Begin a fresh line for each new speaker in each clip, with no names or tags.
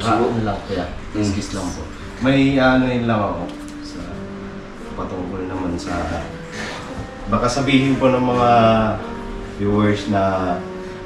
Ano lang kaya, skis lang po.
May ano yun lang ako sa patungkol naman sa baka sabihin po ng mga viewers na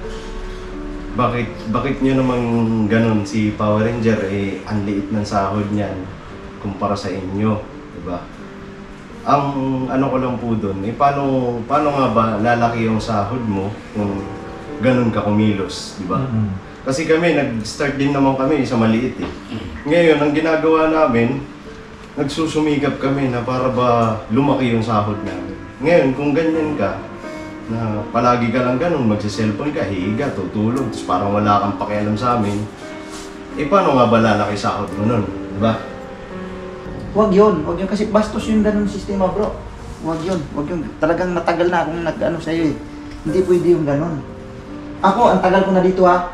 bakit nyo naman ganun si Power Ranger ang liit ng sahod niyan kumpara sa inyo, di ba? Ang ano ko lang po doon, paano nga ba lalaki yung sahod mo kung ganun ka kumilos, di ba? Kasi kami, nag-start din naman kami sa maliit eh. Ngayon, ang ginagawa namin, nagsusumikap kami na para ba lumaki yung sahod namin. Ngayon, kung ganyan ka, na palagi ka lang ganun, magsiselfon ka, hihiga, tutulog, tapos parang wala kang pakialam sa amin, paano nga ba lalaki sahod mo nun, di ba?
Huwag yun kasi bastos yung ganun sistema bro. Huwag yun. Talagang matagal na akong nag-ano sa'yo eh. Hindi pwede yung ganun. Ako, ang tagal ko na dito ha.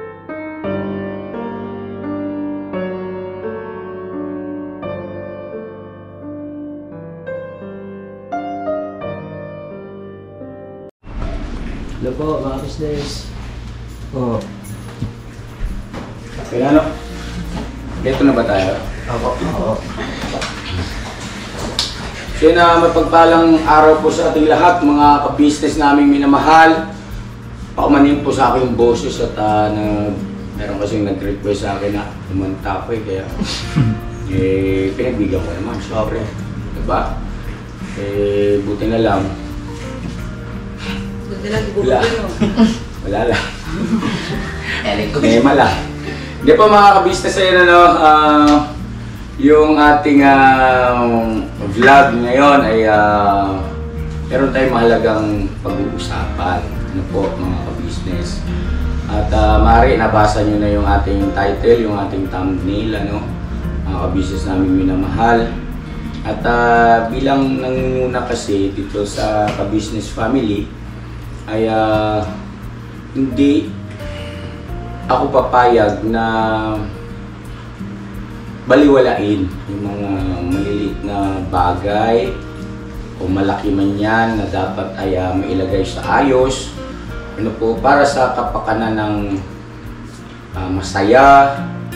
Hello po, mga business.
Oo.
Kaya ano? Ito na ba tayo?
Oo.
So na mapagpalang araw po sa ating lahat, mga ka-business naming minamahal. Paumanin po sa aking boses at meron kasing nag-request sa akin na umanta ko kaya pinagbigyan ko naman, syempre. Diba? Buti na lang. Wala lang. Mala. Hindi po mga ka-business ayun yung ating vlog ngayon ay meron tayong mahalagang pag-uusapan. Ano po mga ka-business. At maaari nabasa nyo na yung ating title, yung ating thumbnail, mga ka-business namin minamahal. At bilang nangunguna kasi dito sa ka-business family ay hindi ako papayag na baliwalain yung mga maliliit na bagay o malaki man yan na dapat ay mailagay sa ayos para sa kapakanan ng masaya,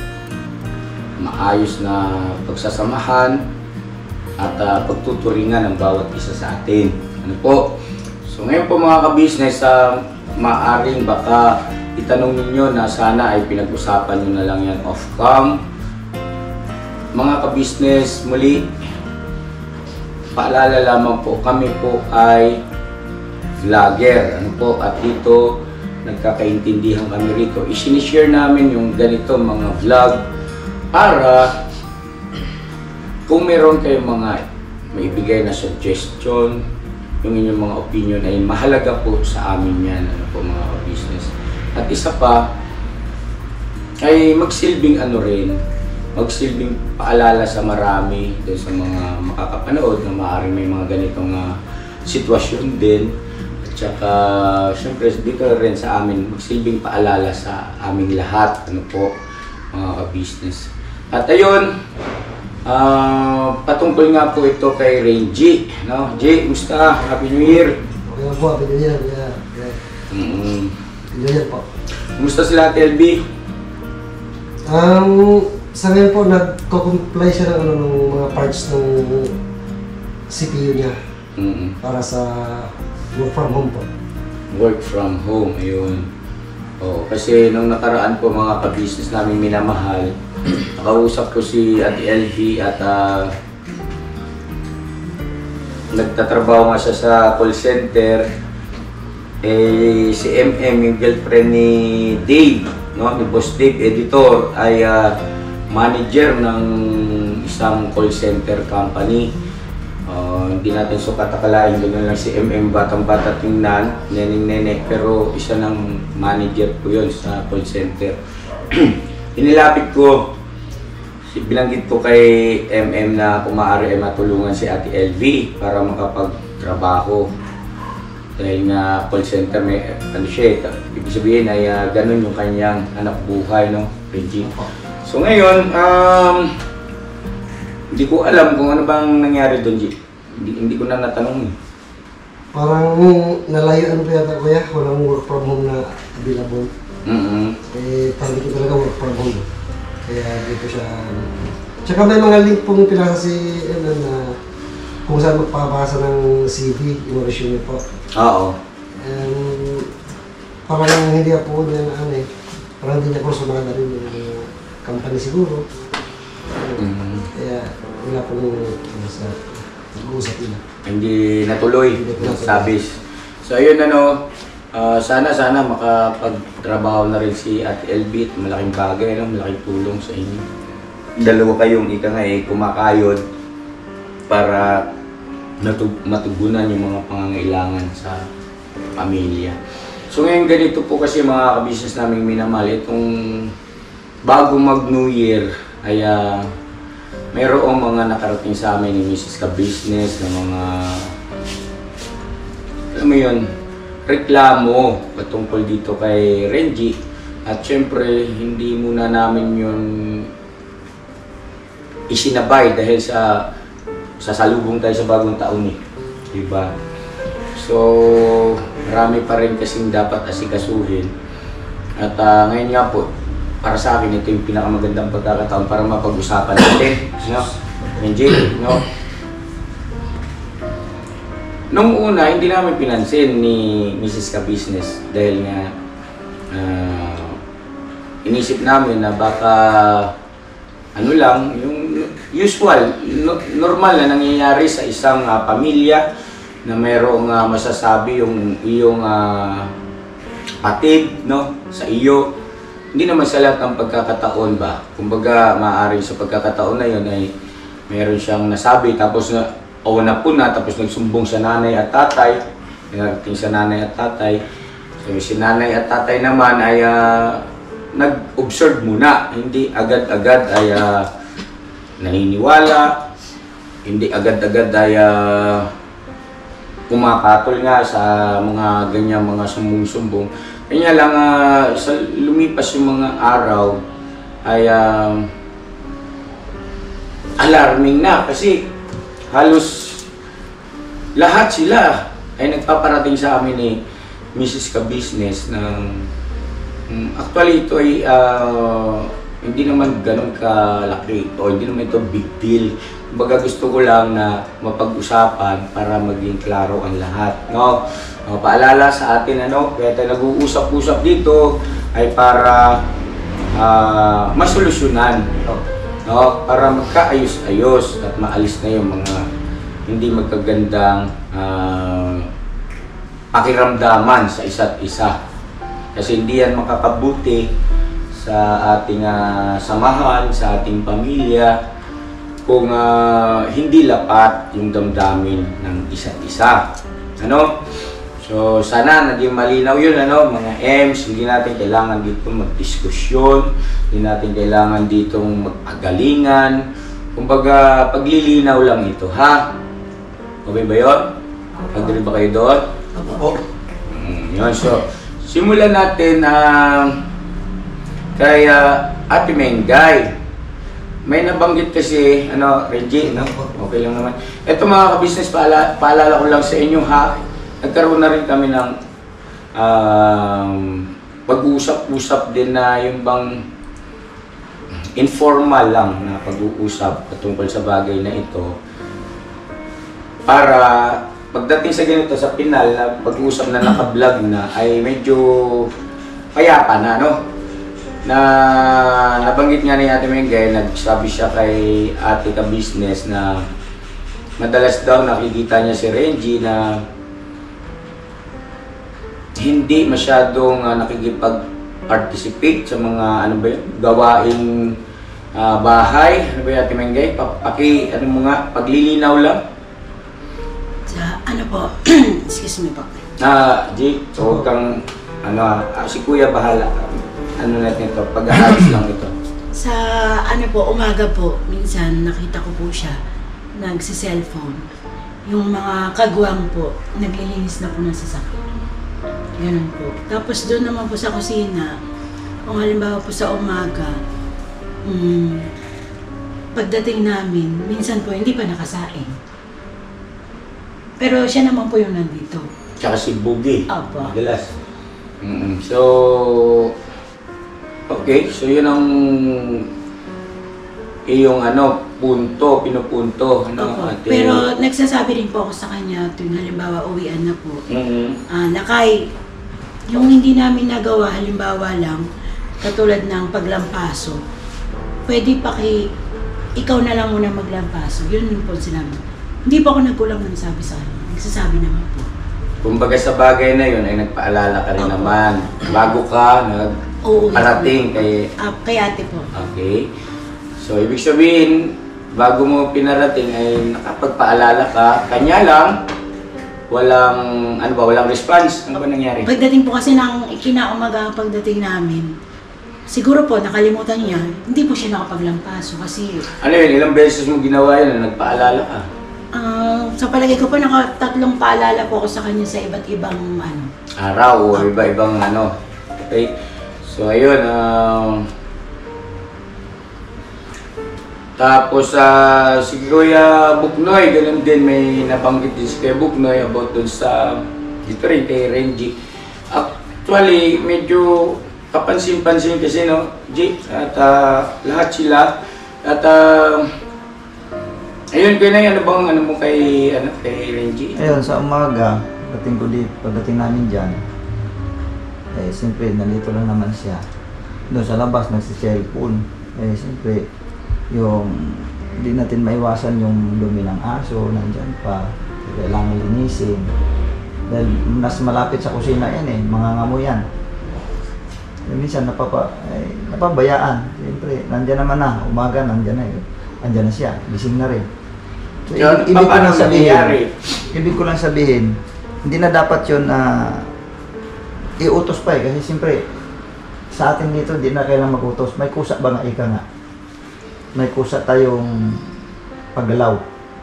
maayos na pagsasamahan at pagtuturingan ng bawat isa sa atin. So ngayon po mga ka-business, maaring baka itanong ninyo na sana ay pinag-usapan nyo na lang yan off-cam. Mga ka-business, muli, paalala lamang po, kami po ay vlogger. At dito, nagkakaintindihan kami rito. I-share namin yung ganito mga vlog para kung meron kayong mga maibigay na suggestion, yung inyong mga opinion ay mahalaga po sa amin yan, mga ka-business. At isa pa, ay magsilbing magsilbing paalala sa marami doon sa mga makakapanood na maaaring may mga ganitong sitwasyon din. At saka, syempre, dito rin sa amin, magsilbing paalala sa aming lahat, mga ka-business. At ayun, patungkol nga po ito kay Renji. Jay, gusta? Happy New Year!
Okay po, Happy New Year. New Year po.
Gusto sila Ate LB?
Sa ngayon po, nagko-comply siya ng mga parts ng CPU niya para sa work from home po.
Work from home, ayun. Kasi nung nakaraan po mga ka-business namin minamahal, nakausap ko si Ate LB at nagtatrabaho nga siya sa call center. Si MM, yung girlfriend ni Dave, ni Boss Dave, editor, ay manager ng isang call center company. Hindi natin sukat akalain, gano'n lang si MM, batang-bata tingnan, neneng-nene, pero isa ng manager po yun sa call center. Inilapit ko, binanggit ko kay MM na kung maaari ay matulungan si Ate LV para makapagtrabaho. Dahil nga call center may ibig sabihin ay ganun yung kanyang anak buhay, Reggie. So ngayon, hindi ko alam kung ano bang nangyari doon, G. Hindi ko na natanong eh.
Parang nalayuan po yata kuya, walang work from home na available. Parang dito talaga work from home. Kaya dito siya. Tsaka may mga link pong pinasa si na kung saan magpapasa ng CV, yung resume po.
Oo.
Parang hindi po niya na ano eh. Parang hindi niya personal na rin yung company siguro. Kaya wala po nung sa nag-uusap nila.
Hindi natuloy yung sabis. So ayun sana makapagtrabaho na rin si Ate LB. Malaking bagay, malaking tulong sa inyo. Dalawa kayong kumakayod para matugunan yung mga pangangailangan sa pamilya. So ngayon ganito po kasi mga ka-business naming minamahal, itong bago mag New Year ay mayroong mga nakarating sa amin ni Mrs. Ka-Business na mga alam mo yun, reklamo patungkol dito kay Renji. At syempre hindi muna namin yun isinabay dahil sa sasalubong tayo sa bagong taon diba? So marami pa rin kasing dapat asikasuhin. At ngayon nga po, para sa akin ito yung pinakamagandang pagkakataon para mapag-usapan natin, Renji, Nung una, hindi namin pinansin ni Mrs. Ka-Business dahil nga inisip namin na baka yung usual, normal na nangyayari sa isang pamilya na mayroong masasabi yung iyong patid sa iyo. Hindi naman sa lahat ng pagkakataon ba. Kumbaga, maaaring sa pagkakataon na yun ay mayroon siyang nasabi tapos tapos nagsumbong sa nanay at tatay. Narating sa nanay at tatay. So si nanay at tatay naman ay nag-observe muna. Hindi agad-agad ay naniniwala. Hindi agad-agad ay kumakatol nga sa mga ganyang mga sumbong-sumbong. Kanya lang sa lumipas yung mga araw ay alarming na kasi halos lahat sila ay nagpaparating sa amin ni Mrs. Ka-Business ng actually ito ay hindi naman ganun kalaki o hindi naman ito big deal. Kumbaga gusto ko lang na mapag-usapan para maging klaro ang lahat, paalala sa atin kaya tayo nag-uusap-usap dito ay para masolusyonan, para magkaayos-ayos at maalis na yung mga hindi magkagandang pakiramdaman sa isa't isa. Kasi hindi yan makakabuti sa ating samahan, sa ating pamilya kung hindi lapat yung damdamin ng isa't isa. So sana naging malinaw yun, mga M's, hindi natin kailangan dito magdiskusyon, hindi natin kailangan dito magpagalingan. Kumbaga, paglilinaw lang ito, ha? Okay ba yun? Agree ba kayo doon?
Opo.
Yun, so simulan natin kay Ate Mengay. May nabanggit kasi, Renji, okay lang naman. Ito mga ka-business, paalala ko lang sa inyo, ha? Nagkaroon na rin kami ng pag-uusap-usap din na yung bang informal lang na pag-uusap patungkol sa bagay na ito para pagdating sa ganito sa final na pag-uusap na naka-vlog na ay medyo payapa na, na nabanggit nga ni Ate Mengay, nagsabi siya kay Ate Ka-Business na madalas daw nakikita niya si Renji na hindi masyadong nakikipag-participate sa mga gawaing bahay. Ano ba yung Ate Mengay? Paglilinaw lang?
Sa excuse me po.
G, so huwag kang, si Kuya bahala. Natin ito, pag-aalis lang ito.
Sa umaga po, minsan nakita ko po siya, nagsi-cellphone. Yung mga kagwang po, naglilinis na po ng sasakyan. Ganun po. Tapos doon naman po sa kusina, kung halimbawa po sa umaga, pagdating namin, minsan po hindi pa nakasaing. Pero siya naman po yung nandito.
Tsaka si Boogie.
Opo.
Madalas. So, okay. So yun ang iyong pinupunto.
Opo. Pero nagsasabi rin po ako sa kanya tuwing halimbawa uwian na po. Nakay, yung hindi namin nagawa, halimbawa lang, katulad ng paglampaso, pwede ikaw na lang muna maglampaso. Yun yung po sinabi. Hindi po ako nagkulang ng sabi sa kanya. Nagsasabi naman po.
Kumbaga sa bagay na yun ay nagpaalala ka rin naman. Bago ka parating
kay ate po.
Okay. So, ibig sabihin, bago mo pinarating ay nakapagpaalala ka, kanya lang, walang response. Ano ba nangyari?
Pagdating po kasi ng kinaumaga pagdating namin, siguro po nakalimutan niya, hindi po siya nakapaglampaso kasi...
Ano yun, ilang beses mo ginawa yun na nagpaalala ka?
Sa palagay ko po, tatlong paalala po ako sa kanya sa iba't ibang
araw o iba-ibang Okay? So, ayun. Tapos, si Kuya Buknoy, ganun din, may nabanggit din si Kuya Buknoy about dun sa, dito rin kay Renji. Actually, medyo kapansin-pansin kasi, Jake, at lahat sila. At, ayun, Kuya, ano mo kay Renji?
Ayun, sa umaga, pagdating namin dyan, siyempre, nandito lang naman siya. Doon sa labas, nagsi-cellphone. Siyempre, hindi natin maiwasan yung dumi ng aso, nandyan pa. Kailangan linisin. Dahil mas malapit sa kusina yan mga ngamoy yan. Minsan napabayaan. Siyempre, nandyan naman na. Umaga, nandyan na siya. Gising na rin. So, ibig ko lang sabihin, hindi na dapat yun na iutos pa kasi siyempre sa atin dito hindi na kailangan mag-utos. May kusa ba nga ika nga? May kusa tayong paggalaw.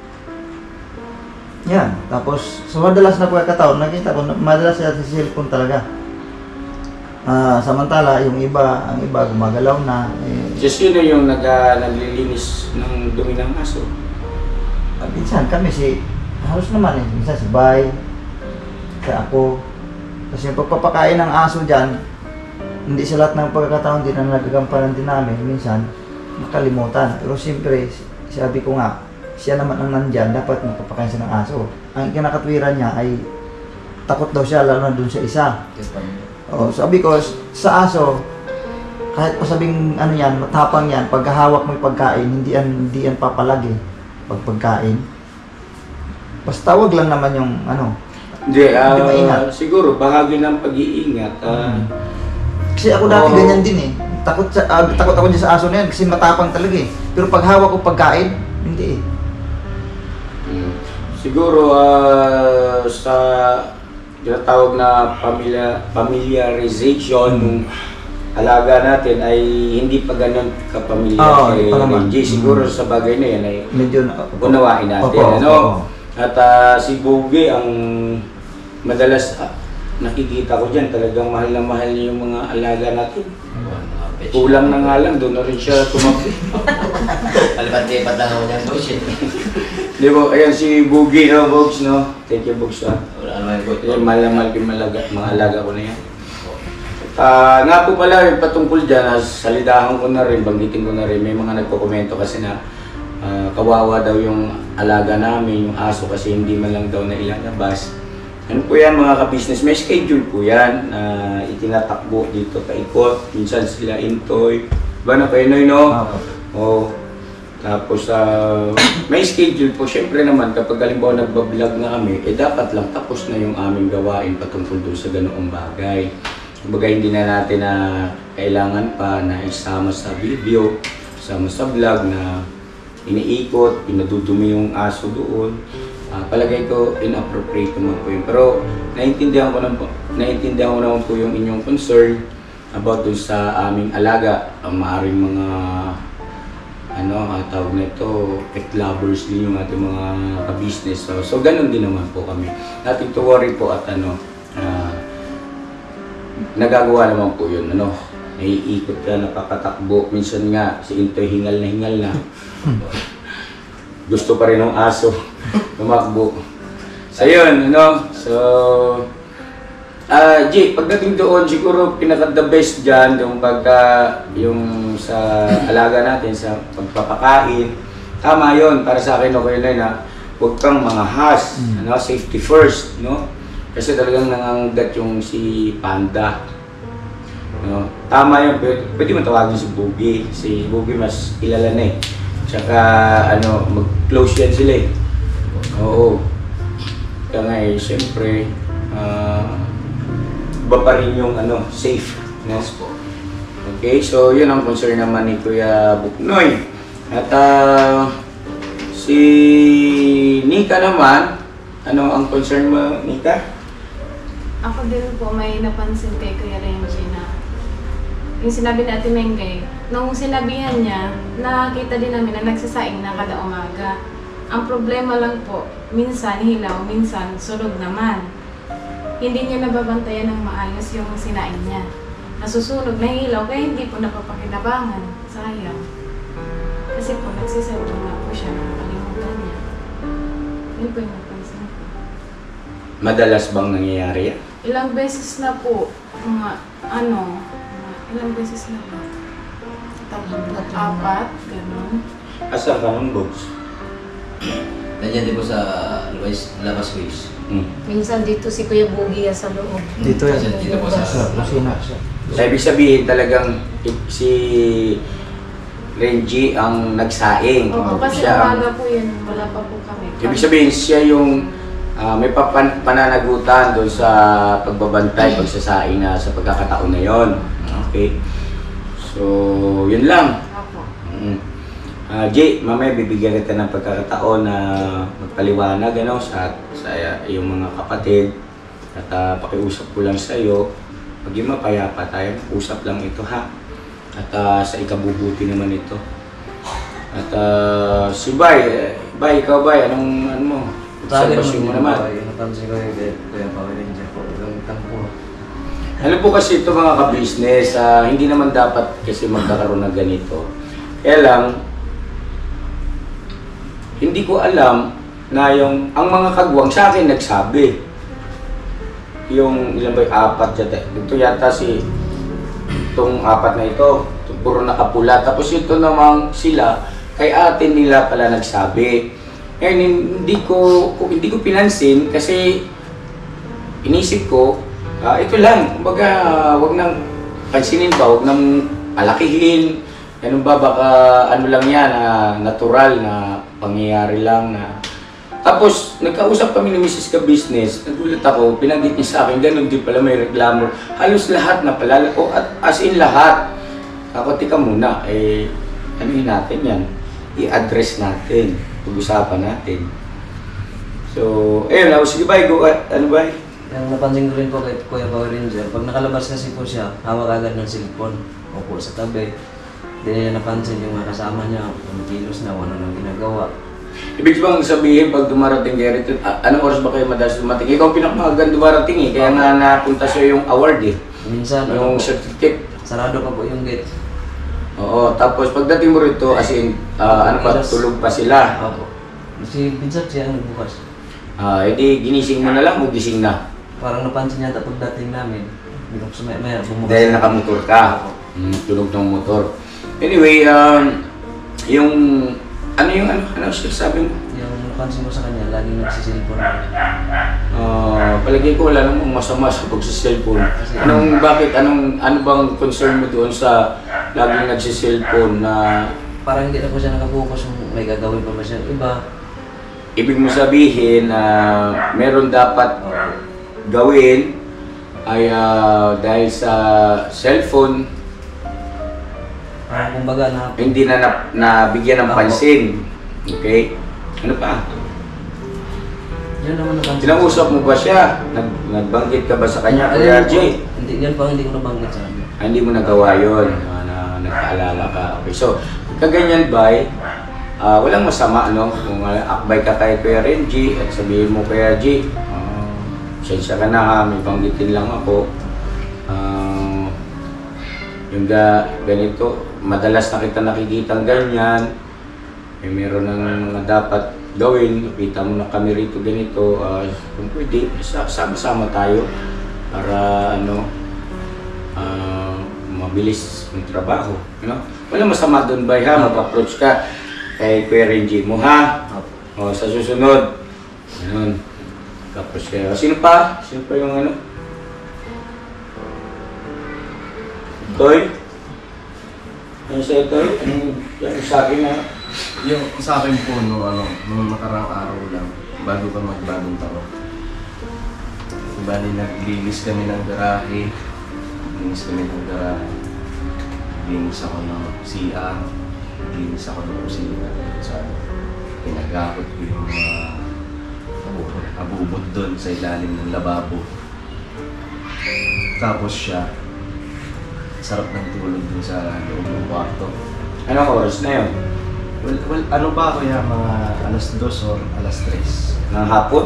Yan. Tapos sa madalas na pagkakataon, nakita ko madalas siya sa cellphone talaga. Samantala ang iba gumagalaw na.
Sino yung naglilinis ng dumi ng aso?
Minsan kami halos naman minsan si Bay, ako. Kasi yung pagpapakain ng aso dyan, hindi sa lahat ng pagkakataon din na nagagampanan din namin. Minsan, nakalimutan. Pero siyempre, sabi ko nga, siya naman ang nandyan, dapat magpapakain siya ng aso. Ang kinakatwiran niya ay takot daw siya, lalo na dun sa isa. Sabi ko, sa aso, kahit pa sabing matapang yan, pagkahawak mo yung pagkain, hindi yan papalagi pagkain. Basta wag lang naman yung
Hindi, siguro bahagi ng pag-iingat.
Kasi ako dati ganyan din takot ako dyan sa aso na yan kasi matapang talaga Pero pag hawak ko pagkain, hindi
Siguro sa tinatawag na familiarization ng alaga natin ay hindi pa ganun kapamilyar kay Renji. Siguro sa bagay na yan ay medyo unawain natin. At si Bogie ang madalas nakikita ko dyan, talagang mahal na mahal niya yung mga alaga natin. Kulang na nga lang, doon na rin siya tumakbo.
Palipat-lipat lang ako niyang dosis.
Di ba, ayan si Bogie, Bogs, Thank you, Bogs,
Wala naman yung good.
Mahal na mahal yung mga alaga ko na yan. Nga po pala, patungkol dyan, salidahan ko na rin, banggitin ko na rin, may mga nagko-komento kasi na kawawa daw yung alaga namin, yung aso kasi hindi man lang daw na ilalabas. Ano po yan mga ka-business, may schedule po yan na itinatakbo dito kaikot, minsan sila intoy, ba na kayo tapos may schedule po, syempre naman kapag halimbawa nagbablog na kami, dapat lang tapos na yung aming gawain patungkol doon sa ganoong bagay. Kumbaga hindi na natin na kailangan pa na isama sa video, isama sa vlog na iniikot, pinadudumi yung aso doon. Palagay ko inappropriate naman po yun. Pero naiintindihan ko naman po yung inyong concern about dun sa aming alaga. Maaaring mga tawag na ito, pet lovers din yung ating mga ka-business. So ganun din naman po kami. Nothing to worry po at nagagawa naman po yun. Naiikot ka, nakakatakbo. Minsan nga, si Intoy hingal na. Gusto pa rin ng aso tumakbo. So yun, so G, pagdating doon, siguro pinaka-the best dyan, yung yung sa alaga natin, sa pagpapakain. Tama yun, para sa akin, okay na na, huwag kang mangahas, ano, safety first, no? Kasi talagang nangangagat yung si Panda. No? Tama yun, pwede mo tawagin si Boogie. Si Boogie mas kilala na eh. Tsaka, ano, mag-close yan sila eh. Oo. Kaya nga eh, siyempre, iba pa rin yung ano, safe. No? Okay, so yun ang concern naman ni Kuya Buknoy. At si Nika naman, ano ang concern mo, Nika?
Ako din po may napansin kay Kuya Renji na yung sinabi ni Ate Mengay, nung sinabihan niya, nakita din namin na nagsasaing na kada umaga. Ang problema lang po, minsan hilaw, minsan sunog naman. Hindi niya nababantayan ng maayos yung sinain niya. Nasusunog, nahihilaw, kaya hindi po napapakinabangan. Sayang. Kasi po, nagsiselfon na po siya, nakakalimutan niya. Yun po yung napansin ko.
Madalas bang nangyayari yan?
Ilang beses na po, ilang beses na po. Apat, gano'n.
Asa ka ng books?
Nandiyan din po sa labas ways.
Minsan dito si Kuya Boogie sa loob.
Dito yan.
Dito po sa
Kusina siya.
So, ibig sabihin talagang si Renji ang nagsaing.
Opo, kasi
Siya ang-
umaga po yun, wala pa po kami.
Ibig sabihin siya yung may pananagutan doon sa pagbabantay, pagsasaing na sa pagkakataon na yon. Okay. So, yun lang.
Opo.
Jay, mamaya bibigyan kita ng pagkakataon na magpaliwanag ano, sa iyong mga kapatid. At pakiusap ko lang sa iyo, maging mapayapa tayo. Usap lang ito ha. At sa ikabubuti naman ito. At si Bay, ikaw Bay, anong ano mo? Obserbasyon mo naman.
Napansin ko yung Kuya Power Ranger po. Yung tampo.
Ano po kasi ito mga ka-business, hindi naman dapat kasi magkakaroon ng ganito. Kaya lang, hindi ko alam na ang mga kagwang sa akin nagsabi. Yung ilan ba yung apat yata. Ito yata itong apat na ito, puro nakapula. Tapos ito namang sila, kay ate nila pala nagsabi. Ngayon, hindi ko pinansin kasi inisip ko, ito lang, kumbaga, wag nang pansinin ba, wag nang palakihin. Ganun ba, baka ano lang yan, natural na pangyayari lang na. Tapos, nagkausap kami ni Mrs. Ka-Business, nagulat ako, pinanggit niya sa akin, ganun din pala may reklamo. Halos lahat na pala, as in lahat. Ako, tika muna, anuhin natin yan, i-address natin, pag-usapan natin. So, ayun, sige ba, ano ba?
Yung napansin ko rin po kay Kuya Power Ranger, pag nakalabas kasi po siya, hawak agad ng cellphone. Opo sa tabi. Hindi niya napansin yung mga kasama niya, kumikilos na, ano nang ginagawa.
Ibig bang sabihin, pag dumarating kayo rito, anong oras ba kayo madalas dumating? Ikaw ang pinakamagandang dumarating eh, kaya nga napunta siya yung award eh.
Minsan,
Yung certificate.
sarado pa po yung gate.
Oo, tapos pagdating mo rito, as in, ano pa, tulog pa sila.
Opo. Si Vincent siya ang nagbukas.
Edi ginising mo na lang o gising na?
Parang napansin niya pagdating namin. Binuksan maya bumukas.
Dahil nakamotor ka. Tunog ng motor. Anyway, yung ano sabi mo?
Yung napansin ko sa kanya, laging nagsisilpon.
Palagay ko wala namang masama sa pagsiselfone. Ano bang concern mo doon sa laging nagsiselfone na
Parang hindi na po siya nakapokus kung may gagawin pa ba siya. Iba,
ibig mo sabihin na meron dapat gawin ay dahil sa cellphone
parang kumbaga na
hindi na nabigyan ng pansin. Okay? Ano pa?
yun naman napansin.
Sinausap mo ba siya? Nagbanggit ka ba sa kanya, Kuya Jay?
Hindi, yun pa hindi ko nabanggit sa kanya.
Hindi mo nagawa yun, na nagpaalala ka. Okay, so, kaganyan ba, walang masama, no? Kung akbay ka kay Kuya Renji at sabihin mo, Kuya G, sensya ka na ha, may banggitin lang ako. Yung ganito, madalas na kita nakikitang ganyan, meron ng mga dapat gawin, nakita mo na kami rito ganito, kung pwede, sama-sama tayo. para mabilis yung trabaho. Wala masama doon ba ha? Mag-approach ka kay Kuya Renji mo ha? O sa susunod, ganun. Mag-approach kayo. Sino pa? Sino pa yung Toy? Ano sa'yo, Toy? Yung sa akin na?
Yung sa akin po, nung nakarang araw lang, bago ka magbagong taon. Bali, naglinis kami ng garahe. Naglinis ako ng CR. Naglinis ako ng kusina. Pinagakot ko yung mga abubot doon sa ilalim ng lababo. Tapos siya, sarap ng tulog dun sa loob ng kwarto.
Anong oras na yun?
Well, ano ba ako yan? Mga alas 2 or alas 3?
Ng hapon?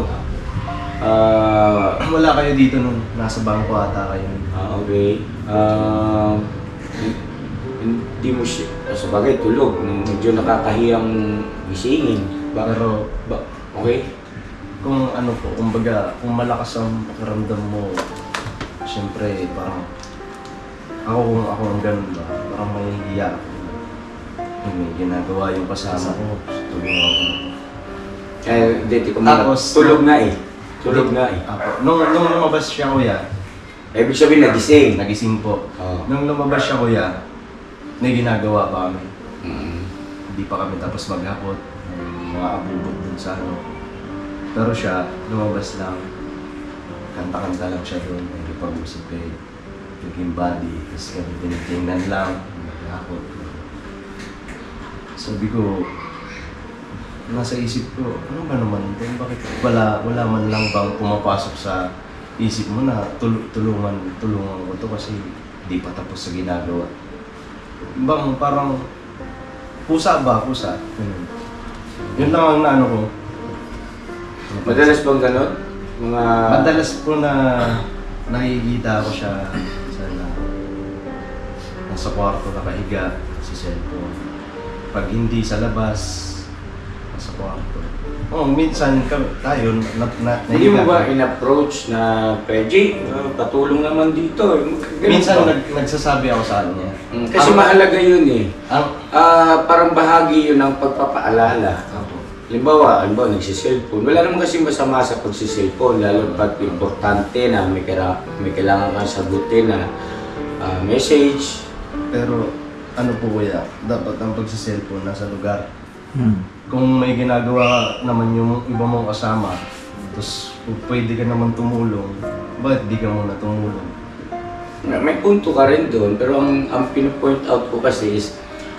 Wala kayo dito nun. Nasa bangko ata kayo.
Okay. Hindi mo siya, sa bagay, tulog. Medyo nakakahiyang gisingin.
Pero,
okay?
kung kumbaga, kung malakas ang pakiramdam mo, siyempre, parang, kung ako ang ganun ba, parang mahihiya ako. May ginagawa yung kasama ko, tulungan ko.
Dito ko muna. Tulog nga eh.
Nung lumabas siya, kuya,
ibig sabihin nagising.
Nagising po.
Oh.
Nung lumabas siya, kuya, may ginagawa pa kami.
Mm.
Hindi pa kami tapos maghapot. May mga abubot dun sa Pero siya, lumabas lang. Kanta-kanta lang siya doon. Nagpag-usap kay Naging body. Tapos kami tinitingnan lang. Maghapot. Sabi ko, nasa isip ko, ano ba naman ito? Bakit wala man lang bang pumapasok sa isip mo na tulungan ko to kasi di pa tapos sa ginagawa. Bang parang pusa. Yun lang ang naano ko.
Madalas bang ganon?
Madalas po na nakikita ko siya nasa kwarto nakahiga sa cellphone. Pag hindi sa labas, nasa kwarto. Minsan tayo
Hindi mo ba in-approach na Pwede, patulong naman dito.
Minsan nagsasabi ako sa kanya.
Kasi mahalaga yun eh. Parang bahagi yun ng pagpapaalala. Halimbawa, nagsiselfone. Wala naman kasi masama sa pagsiselfone, lalo pag importante na may kailangan kang sagutin na message.
Pero ano po kuya, dapat ang pagsiselfone nasa lugar. Kung may ginagawa naman yung iba mong kasama, tapos pwede ka naman tumulong, bakit di ka muna tumulong?
May punto ka rin doon, pero ang pinu-point out ko kasi is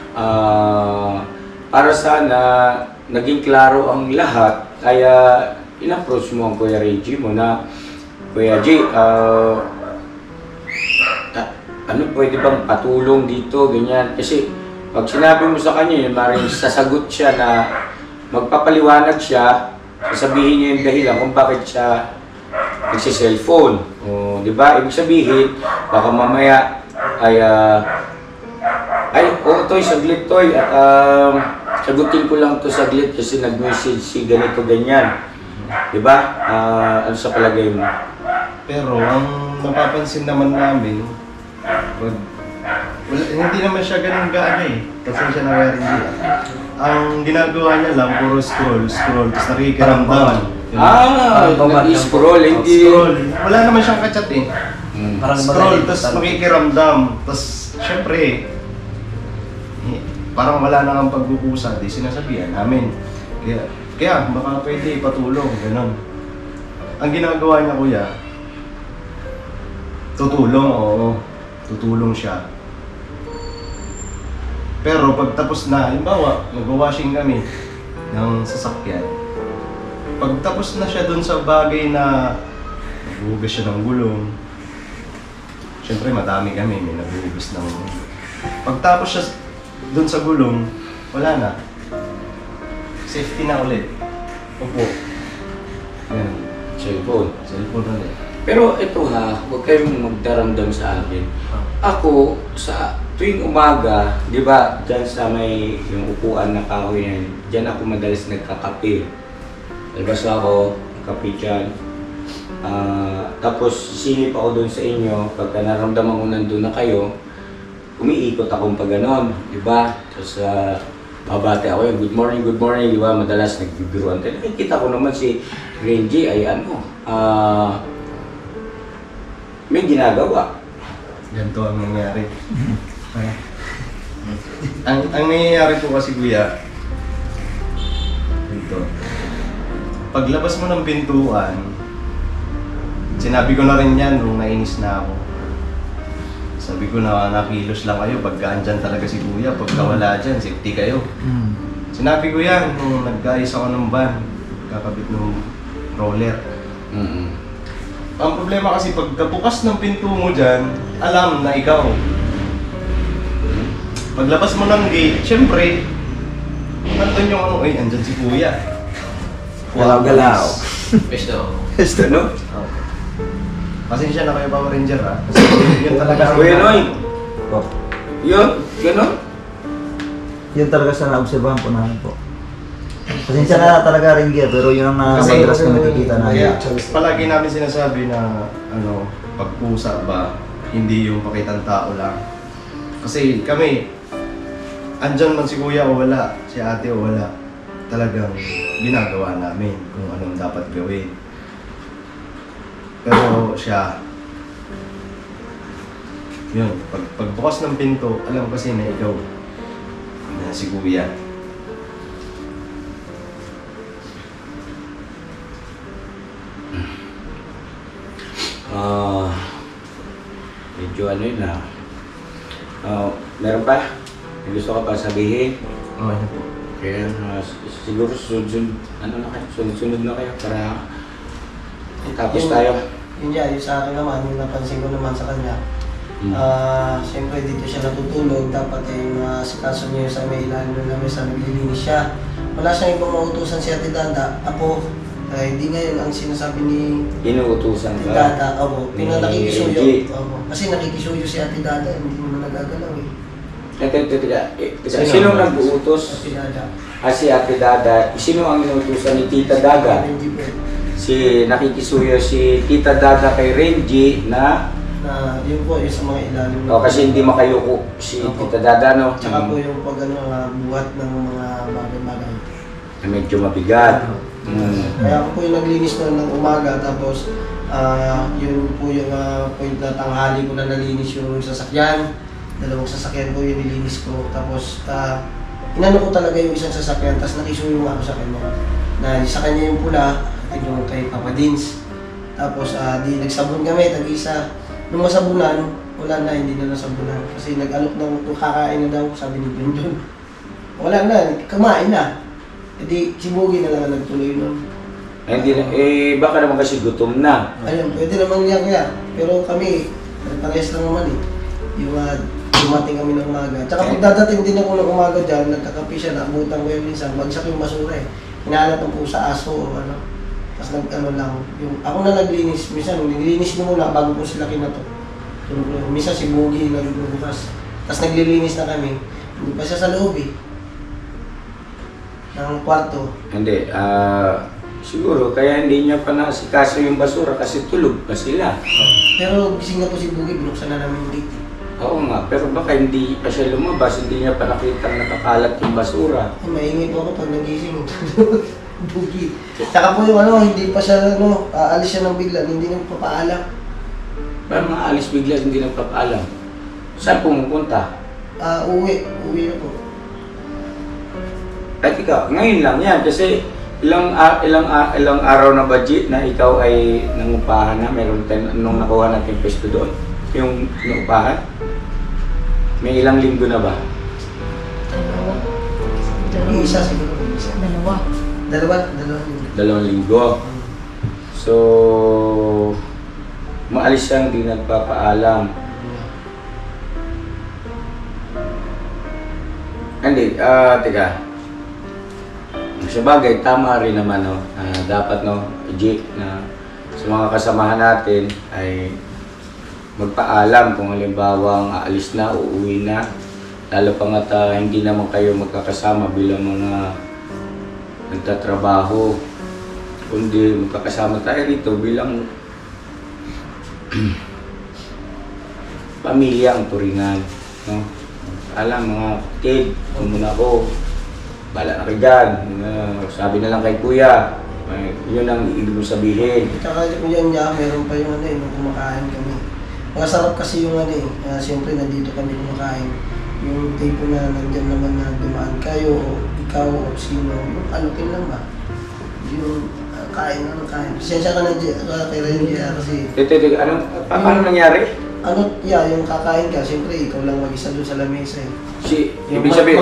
para sana naging klaro ang lahat, kaya in-approach mo ang Kuya Reggie mo na Kuya G, pwede bang patulong dito, ganyan. Kasi pag sinabi mo sa kanya yun, maaaring sasagot siya na magpapaliwanag siya, sasabihin niya yung dahilan kung bakit siya nagsi-cellphone. Di ba? Ibig sabihin, baka mamaya Toy, saglit Toy, sagutin ko lang to saglit kasi nag-message si ganito, ganyan. Di ba? Ano sa palagay mo?
Pero ang napapansin naman namin, hindi naman siya ganun gaano eh. Pasensya na kaya rin dito. Ang ginagawa niya lang, puro scroll, tapos nakikiramdaman.
Nag-scroll, hindi...
Wala naman siyang kachat eh. Scroll, tapos makikiramdam. Tapos, syempre, parang wala na kang pagbubusa, di sinasabihan namin. Kaya baka pwede patulong, gano'n. Ang ginagawa niya kuya, tutulong siya. Pero pag tapos na, halimbawa, nag-washing kami ng sasakyan. Pag tapos na siya dun sa bagay na naghuhugas siya ng gulong, syempre madami kami, may naghuhugas ng gulong. Pag tapos siya dun sa gulong, wala na. Safety na ulit. Opo. Yan. Cellphone ulit.
Pero ito huwag kayong magdaramdam sa akin. Ako, sa tuwing umaga, di ba, dyan sa may yung upuan na kahoy yan, dyan ako madalas nagkakape. Labas ako, kape dyan. Tapos sisingip ako doon sa inyo, pagka naramdaman ko nandun na kayo, umiikot akong pag ganon, di ba? Tapos babate ako yun, good morning, di ba? Madalas nagbibiruan tayo. Nakikita ko naman si Renji ay may ginagawa.
Ganito ang nangyari. ang nangyayari po kasi kuya, ito. Paglabas mo ng pintuan, sinabi ko na rin yan nung nainis na ako. Sabi ko na nakilos lang kayo pagka andyan talaga si kuya, pagka wala dyan, safety kayo. Sinabi ko yan nung nag-ayos ako ng van, kakabit ng roller. Ang problema kasi pagkabukas ng pinto mo dyan, alam na ikaw. Paglabas mo ng gate, syempre, nandun yung andyan si kuya.
Galaw-galaw.
Pesto.
Ano?
Pasensya na kayo, Power Ranger, ha? Kasi yun talaga.
Kuya Noy,
Po.
yun, gano'n?
Yun talaga sa naobserbahan po namin po. Pasensya na talaga rin gear, pero yun ang
Kasi-
madalas na nakikita namin.
Palagi namin sinasabi na, pagpusa ba, hindi yung pakitang tao lang. Kasi kami, andyan man si kuya o wala, si ate o wala, talagang ginagawa namin kung anong dapat gawin. Pero siya, yun, pagbukas ng pinto, alam kasi na ikaw, na si kuya.
Medyo ano yun na. Meron pa? May gusto ka pa sabihin?
Okay na po.
Kaya siguro sunod na kayo para tapos tayo.
Yun yan, yung sa akin naman, yung napansin ko naman sa kanya. Siyempre dito siya natutulog, dapat yung sikaso niya sa may ilalim ng lamesa, naglilinis siya. Wala siyang ibang mautusan si Ate Dada. Ako, hindi ngayon ang sinasabi ni
Inuutusan
Ate
ka?
Dada. Ako,
Ni
nakikisuyo.
Reggie.
Opo. Kasi nakikisuyo si Ate Dada, hindi naman nagagalaw eh.
Sino nag-uutos?
Ate Dada.
Si Ate Dada. Sino ang inuutusan ni Tita Daga?
Hindi po.
Nakikisuyo si Tita Daga kay Renji na
Yun po, yung sa mga ilalim.
kasi hindi makayuko si
Opo.
Tita Dada, no?
Tsaka po yung pag buhat ng mga bagay-bagay.
Na medyo mabigat.
Kaya ako po yung naglinis noon ng umaga, tapos yun po yung point na tanghali ko na nalinis yung sasakyan. Dalawang sasakyan ko yung nilinis ko. Tapos inano ko talaga yung isang sasakyan, tapos nakisuyo ako sa kanya. Na sa kanya yung pula, yung kay Papa Dins. Tapos di nagsabon kami, tag-isa. Nung masabunan, wala na, hindi na nasabunan. Kasi nag-alok ng kakain na daw, sabi ni Junjun. Wala na, kumain na. E di, si Boogie na lang ang nagtuloy nun.
Baka naman kasi gutom na.
Ayun, pwede naman niya kaya. Pero kami, parehas lang naman eh. Yung dumating kami ng umaga. Tsaka pag dadating din ako ng umaga dyan, nagkakapi siya, naabutan ko yung minsan, bagsak yung basura eh. Hinahanap po sa aso o ano. Tapos lang, ako na naglinis, minsan nililinis ko muna bago ko sila kinato. Minsan si Boogie nagbubukas. Tapos naglilinis na kami. Hindi pa siya sa loob eh. Ng kwarto.
Hindi, siguro kaya hindi niya pa nasikaso yung basura kasi tulog pa sila.
Pero gising na po si Boogie, binuksan na namin yung gate eh.
Oo nga, pero baka hindi pa siya lumabas, hindi niya pa nakita nakakalat yung basura.
Ay, maingay po ako pag nagising. Boogie. Tsaka po yung hindi pa siya aalis siya ng bigla, hindi na papaalam.
Parang maalis bigla, hindi nagpapaalam. Saan pumupunta?
Uwi na po.
At ikaw, ngayon lang yan kasi ilang araw na budget na ikaw ay nangupahan na, meron tayong nung nakuha natin pesto doon, yung nangupahan. May ilang linggo na ba?
Yung isa siguro.
Dalawa.
Dalawa.
2 linggo. So, maalis siyang di nagpapaalam. Hindi, teka. Sa bagay, tama rin naman, no? Dapat, no, G, na sa mga kasamahan natin ay magpaalam kung halimbawang aalis na, uuwi na. Lalo pa nga hindi naman kayo magkakasama bilang mga nagtatrabaho. kundi magkakasama tayo rito bilang pamilya ang turingan. No? Alam mga kapatid, muna ako, bala na kayo dyan. Sabi na lang kay kuya, yun ang ibig kong sabihin.
Tsaka kung yan niya, meron pa yung nung kumakain kami. Masarap kasi yung siyempre nandito kami kumakain. Yung tipo na nandyan naman na dumaan kayo, o ikaw, o sino, yung alukin lang ba? Yung kain. Pasensya ka na kay Renji kasi...
Paano nangyari?
Yung kakain ka, siyempre ikaw lang mag-isa doon sa lamesa
Ibig sabihin,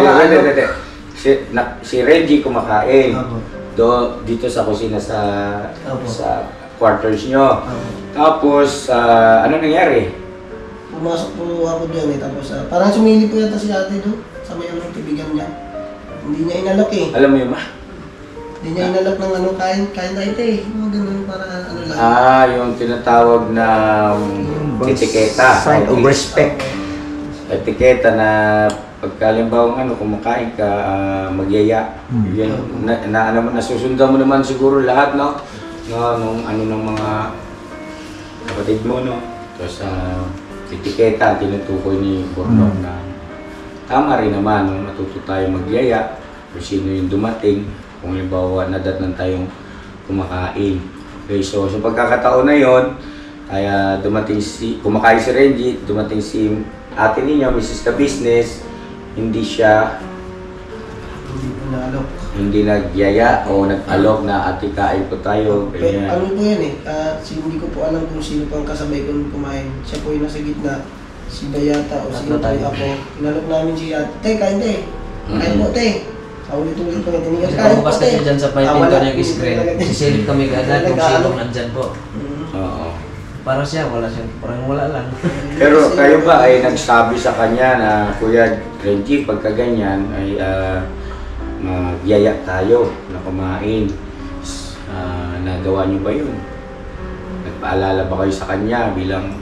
si Renji kumakain. Dito sa kusina sa quarters nyo. Tapos, ano nangyari?
Pumasok po ako dyan tapos parang sumili po yata si ate doon sa may tibigan niya. Hindi niya inalok
Alam mo yun ba?
Hindi niya inalok ng kain tayo mga ganun para lang.
Yung tinatawag na etiketa.
Sign of respect.
Etiketa na pagkalimbawang kumakain ka, magyaya. Yan, nasusundan mo naman siguro lahat, no? Nung ng mga kapatid mo, no? Tapos, etiketa, tinutukoy ni Bornok na tama rin naman, no? Matuto tayo magyaya kung sino yung dumating, kung halimbawa nadatnan tayong kumakain. Okay, so sa pagkakataon na yon, kaya kumakain si Renji, dumating si ate ninyo, Mrs. The Business, hindi siya hindi nagyaya o nag-alok na ate kain po tayo.
Ano po yan hindi ko po alam kung sino pang kasabay ko kumain. Siya po yung nasa gitna, si Bayata o sino tayo ako. Inalok namin si ate, kain kain po ulit-ulit po natin.
Bukas kasi dyan sa pinto niyang screen, sisilip kami agad kung sinong nandyan po.
Oo.
Parang parang wala lang.
Pero kayo ba ay nagsabi sa kanya na, Kuya Renji, pagka ganyan ay magyaya tayo na kumain. Nagawa niyo ba yun? Nagpaalala ba kayo sa kanya bilang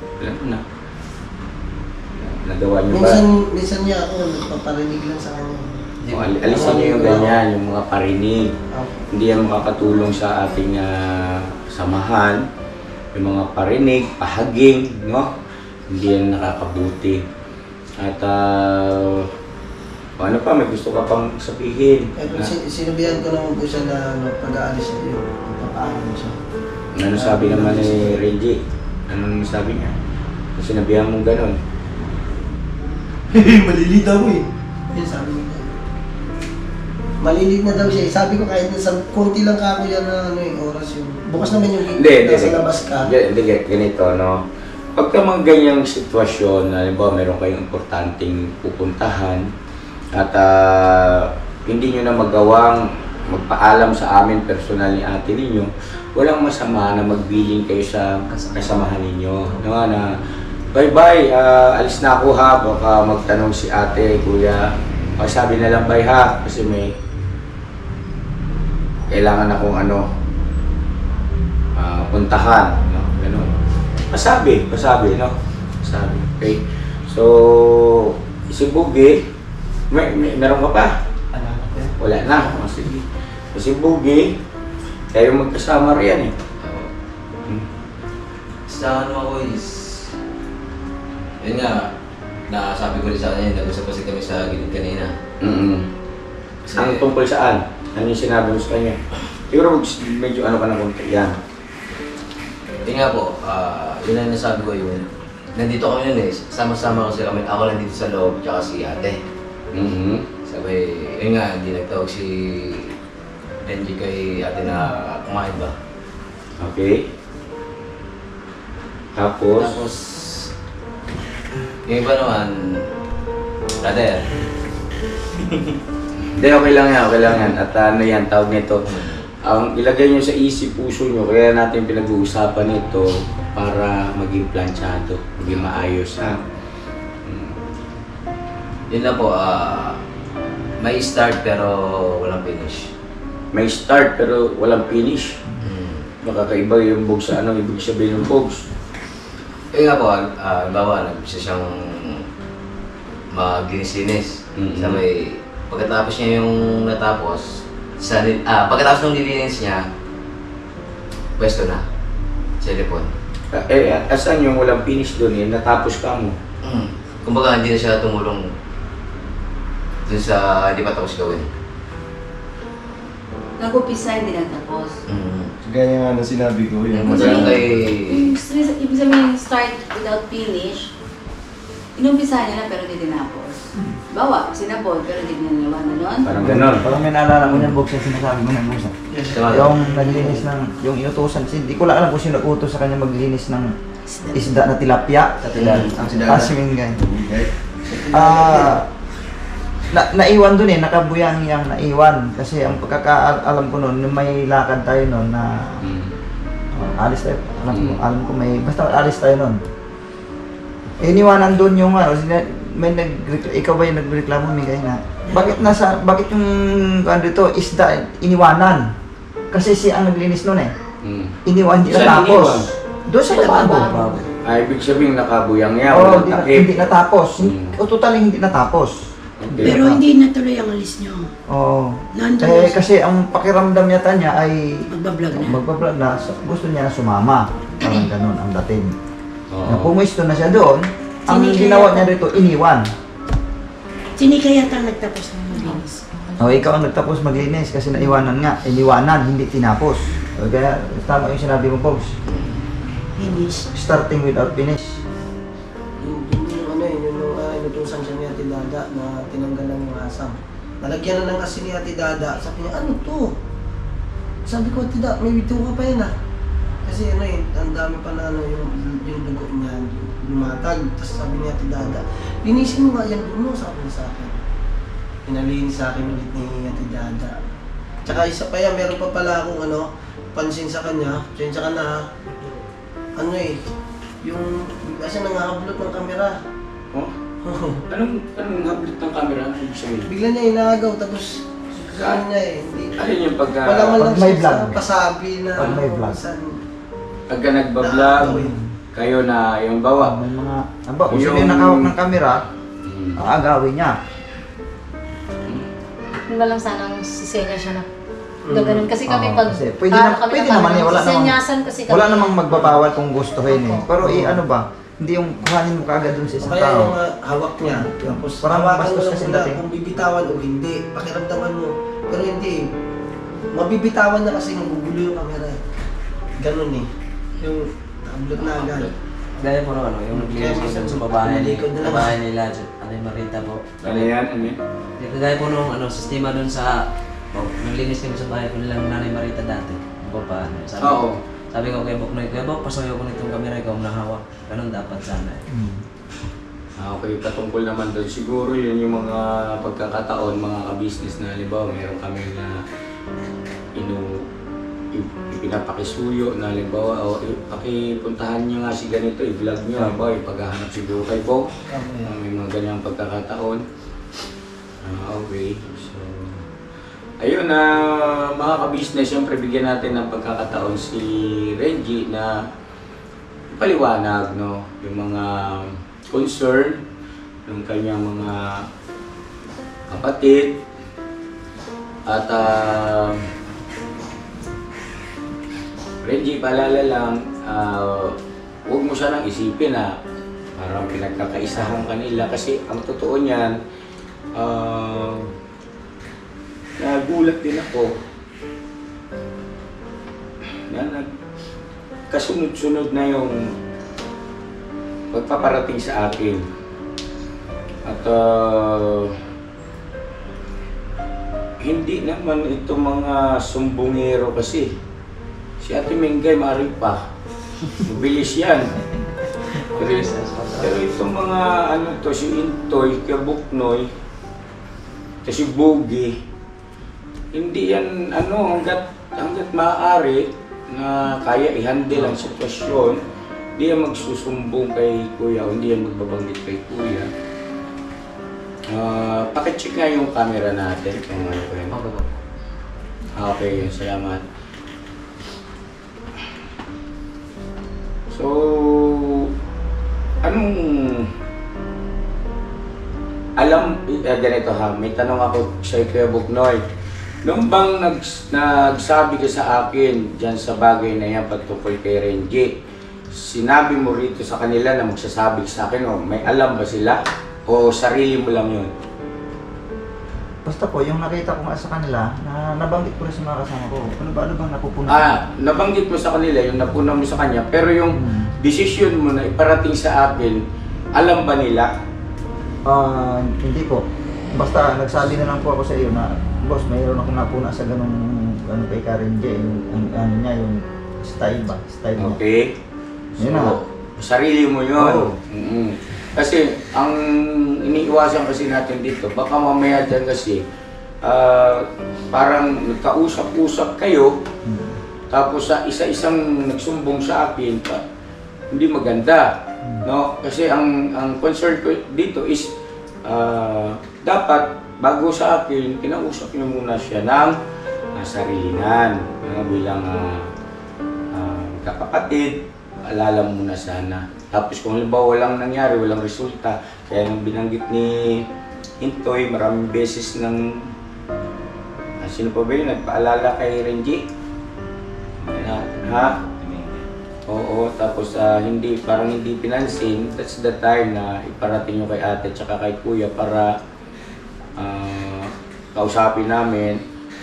nagawa niyo ba?
Minsan niya ako nagpaparinig lang sa kanya.
Alisin niyo yung ganyan, yung mga parinig. Hindi yan makakatulong sa ating samahan. Yung mga parinig, pahaging, no? Hindi yan nakakabuti. At ano pa, may gusto ka pang sabihin?
Sinabihan ko naman po siya na pag-aalis niya yun, papaano siya.
Ano sabi naman ni Renji? Anong sabi niya? Sinabihan mong gano'n?
Malilita mo Yan sabi niya. Malilit na daw siya. Sabi ko kahit sa konti lang ka ako yan na oras yun. Bukas naman yung nasa labas ka.
Hindi, ganito, no? Pagka mga ganyang sitwasyon, halimbawa meron kayong importanteng pupuntahan at hindi nyo na magawang magpaalam sa amin personal ni ate ninyo, walang masama na magbilin kayo sa kasamahan ninyo. No? Na, bye-bye, alis na ako ha, baka magtanong si ate, kuya, sabi na lang bye ha, kasi may kailangan akong puntahan, no? Ganun. Pasabi, no? Pasabi, okay? So, si Bugi, meron ka pa? Wala na. Sige. Si Bugi, kayo magkasama riyan
Sa ako is, yun nga, nasabi ko rin sa kanya, nag-usap kasi kami sa gilid kanina.
Ano tungkol saan? Ano yung sinabi mo sa kanya? Siguro medyo ka na konti. Yan.
Yun nga po, yun ang nasabi ko yun. Nandito kami yun sama-sama kasi kami. Ako lang dito sa loob, tsaka si ate. Sabi, yun nga, hindi nagtawag si Renji kay ate na kumain ba?
Okay. Tapos,
yung iba naman, brother.
Hindi, okay lang yan. At ano yan, tawag nito. Ang ilagay nyo sa isip puso nyo, kaya natin pinag-uusapan ito para maging planchado, maging maayos, ha?
Yun lang po, may start pero walang finish.
May start pero walang finish. Makakaiba yung bogs sa ibig sabihin ng bogs.
Yun nga po, bawa, nag-isa siyang maglinis-linis. Pagkatapos niya yung natapos, pagkatapos ng nilinis niya, pwesto na. Cellphone.
Asan yung walang finish doon eh? Natapos ka mo.
Kumbaga, hindi na siya tumulong dun sa hindi pa tapos gawin.
Nag-upisa, hindi natapos.
Gaya nga na sinabi ko, yung
Masaya kay...
Ibig sabihin, start without finish, inumpisa niya na pero hindi tinapos. Bawa, sinabot pero hindi niliwan na nun.
Parang ganon.
Parang may naalala ko niyan, Bob, sa sinasabi mo ng Musa. Yung naglinis ng, yung inutusan, hindi ko lang alam kung sino utos sa kanya maglinis ng isda na tilapia.
Sa tilapia. Ang sidada.
Asmingay. Naiwan dun eh, nakabuyang-yang naiwan. Kasi ang pagkakaalam ko noon, may lakad tayo noon na alis tayo. Alam ko may, basta alis tayo noon. Iniwanan doon yung ano, ikaw ba yung nagreklamo Mingay na bakit yung ano dito isda iniwanan? Kasi siya ang naglinis noon eh. Iniwan niya natapos. Doon sa lababo.
Ay, ibig sabihin nakabuyang-yang.
Oo, hindi natapos. O totally hindi natapos.
Okay.
Pero hindi natuloy ang alis nyo.
Oo.
Nandun
Kasi ang pakiramdam yata niya ay
magbablog
na
na.
gusto niya na sumama. Parang ganun ang dating.
Oo.
Pumisto na siya doon. Ang ginawa niya dito, iniwan.
Sini kaya tang nagtapos ng maglinis.
O ikaw ang nagtapos maglinis kasi naiwanan nga. Iniwanan, hindi tinapos. O, kaya tama yung sinabi mo, Pogs.
Finish.
Starting without finish.
Yung inutusan siya ni Ate Dada na tinanggalan yung asam. Nalagyan na ng asin ni Ate Dada. Sabi niya, ano to? Sabi ko, Ate Dada, may bito ka pa yan ah. Kasi ano eh, ang dami pa na ano, yung dugo niya, lumatag. Tapos sabi niya, Ate Dada, linisin mo nga yan doon mo, sabi niya sa akin. Pinalinis sa akin ulit ni Ate Dada. Tsaka isa pa yan, meron pa pala akong ano, pansin sa kanya, tsensya ka na ha. Ano eh, yung, kasi nangahablot ng kamera.
Oh? Anong hablit ng camera? Ano ibig sabihin?
Bigla niya inaagaw, tapos saan niya eh. Hindi,
Alin yung pagka...
wala man lang
Pag may
siya sa
vlog.
pasabi na
Pag may vlog.
minsan.
Pagka nagbablog, kayo na yung bawa.
May mga, kung sino yung nakahawak ng kamera, ang agawin niya.
Hindi ba lang sanang sisenya siya na gaganon. Kasi kami pag
Kasi pwede naman eh,
sisenyasan kasi kami.
Wala namang magbabawal kung gustuhin eh. Pero ano ba, hindi yung kuhanin mo kaagad dun sa isang
Kaya
tao.
yung hawak niya, tapos
Parang
hawakan mo
bastos
lang
kasi
muna
dating.
kung bibitawan o hindi. Pakiramdaman mo. Pero hindi eh. Mabibitawan na kasi nagugulo yung camera eh. Ganun eh. Yung tablet na agad.
Gaya po ano, yung naglinis ko sa babae nila, ano yung Marita po.
Ano yan? Ano yan?
Gaya po nung sistema dun sa, naglinis kami sa bahay ko nilang Nanay Marita dati. Yung paano. Sabi ko kay Boknoy, Kuya Bok, pasuyo ko nitong kamera, ikaw ang nahawak. Ganun dapat sana eh.
Okay, patungkol naman doon. Siguro yun yung mga pagkakataon, mga ka-business na halimbawa, meron kami na ipinapakisuyo na halimbawa, pakipuntahan nyo nga si ganito, i-vlog nyo, halimbawa, ipaghahanap siguro kay Bok. May mga ganyang pagkakataon. Okay, so... Ayun na mga ka-business, siyempre bigyan natin ng pagkakataon si Renji na paliwanag no, yung mga concern ng kanyang mga kapatid at Renji, paalala lang, huwag mo siya nang isipin na parang pinagkakaisahan kanila kasi ang totoo niyan, nagulat din ako na kasunod-sunod na yung pagpaparating sa akin at hindi naman itong mga sumbongero kasi si Ate Mengay maaaring pa mabilis yan pero itong mga ano to, si Intoy, Buknoy, si Bogie, hindi yan ano hanggat maaari na kaya i-handle ang sitwasyon, hindi yan magsusumbong kay Kuya o hindi yan magbabanggit kay Kuya. Pakicheck nga yung camera natin kung ano ko yun. Okay, salamat. So, anong ganito ha, may tanong ako sa Kuya Buknoy. Nung bang nagsabi ka sa akin dyan sa bagay na yan pagtungkol kay Renji, sinabi mo rito sa kanila na magsasabi sa akin o may alam ba sila? O sarili mo lang yun?
Basta po, yung nakita ko nga sa kanila, na nabanggit ko rin sa mga kasama ko. Ano bang napupunan?
Nabanggit mo sa kanila, yung napuna mo sa kanya, pero yung desisyon mo na iparating sa akin, alam ba nila?
Hindi po. Basta nagsabi na lang po ako sa iyo na, boss, mayroon akong napuna sa ganung kay Karen J, yung niya, yung style ba? Style niya.
Okay.
Yun na.
Sarili mo yun.
Oo.
Kasi ang iniiwasan kasi natin dito, baka mamaya dyan kasi parang nagkausap-usap kayo, tapos sa isa-isang nagsumbong sa akin, hindi maganda. No? Kasi ang concern ko dito is dapat bago sa akin, kinausap niyo muna siya ng sarilingan bilang kapatid, alala muna sana. Tapos kung halimbawa walang nangyari, walang resulta, kaya nung binanggit ni Intoy, maraming beses ng sino pa ba yun, nagpaalala kay Renji? Ha? Oo, tapos parang hindi pinansin. That's the time na iparating nyo kay ate at kay kuya para kausapin namin.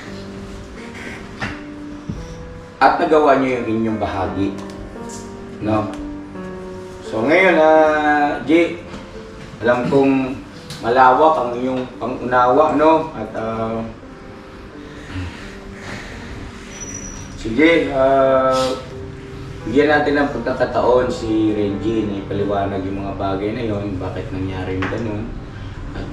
At nagawa nyo yung inyong bahagi. No? So ngayon, Jay, alam kong malawak ang iyong pangunawa, no? At sige, bigyan natin ng pagkakataon si Renji na ipaliwanag yung mga bagay na yon, bakit nangyari yung ganun. At